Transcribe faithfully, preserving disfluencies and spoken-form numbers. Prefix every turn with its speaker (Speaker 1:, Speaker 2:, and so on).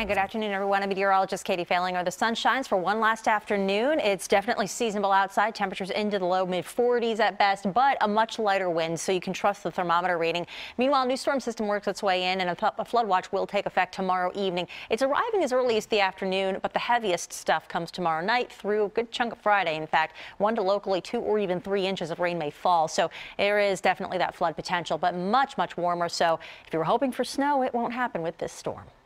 Speaker 1: And good afternoon, everyone. I'm meteorologist Katie Fehlinger. The sun shines for one last afternoon. It's definitely seasonable outside. Temperatures into the low mid forties at best, but a much lighter wind, so you can trust the thermometer reading. Meanwhile, a new storm system works its way in, and a, a flood watch will take effect tomorrow evening. It's arriving as early as the afternoon, but the heaviest stuff comes tomorrow night through a good chunk of Friday. In fact, one to locally two or even three inches of rain may fall. So there is definitely that flood potential, but much, much warmer. So if you were hoping for snow, it won't happen with this storm.